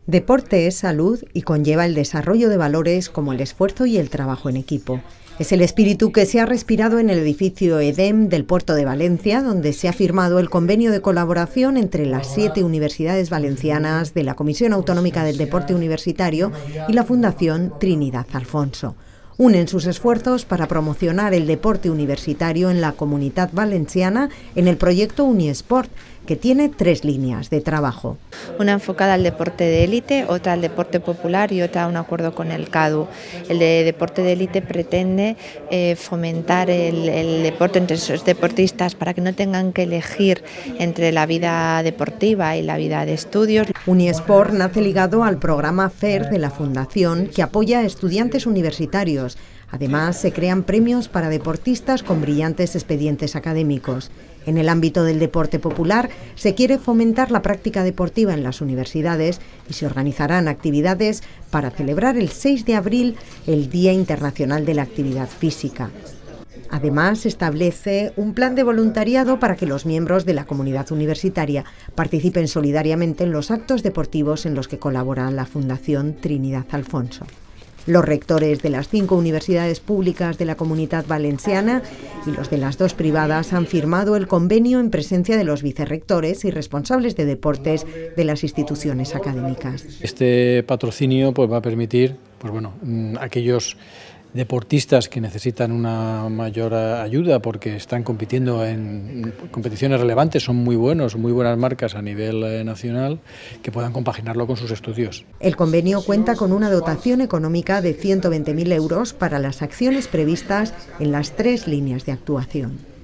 Deporte es salud y conlleva el desarrollo de valores como el esfuerzo y el trabajo en equipo. Es el espíritu que se ha respirado en el edificio EDEM del Puerto de Valencia, donde se ha firmado el convenio de colaboración entre las 7 universidades valencianas de la Comisión Autonómica del Deporte Universitario y la Fundación Trinidad Alfonso. Unen sus esfuerzos para promocionar el deporte universitario en la Comunitat Valenciana en el proyecto Uniesport, que tiene 3 líneas de trabajo. Una enfocada al deporte de élite, otra al deporte popular y otra a un acuerdo con el CADU. El de deporte de élite pretende fomentar el deporte entre esos deportistas para que no tengan que elegir entre la vida deportiva y la vida de estudios. Uniesport nace ligado al programa FAIR de la Fundación, que apoya a estudiantes universitarios. Además, se crean premios para deportistas con brillantes expedientes académicos. En el ámbito del deporte popular, se quiere fomentar la práctica deportiva en las universidades y se organizarán actividades para celebrar el 6 de abril el Día Internacional de la Actividad Física. Además, se establece un plan de voluntariado para que los miembros de la comunidad universitaria participen solidariamente en los actos deportivos en los que colabora la Fundación Trinidad Alfonso. Los rectores de las 5 universidades públicas de la Comunitat Valenciana y los de las 2 privadas han firmado el convenio en presencia de los vicerrectores y responsables de deportes de las instituciones académicas. Este patrocinio va a permitir aquellos deportistas que necesitan una mayor ayuda porque están compitiendo en competiciones relevantes, son muy buenos, muy buenas marcas a nivel nacional, que puedan compaginarlo con sus estudios. El convenio cuenta con una dotación económica de 120.000 euros para las acciones previstas en las 3 líneas de actuación.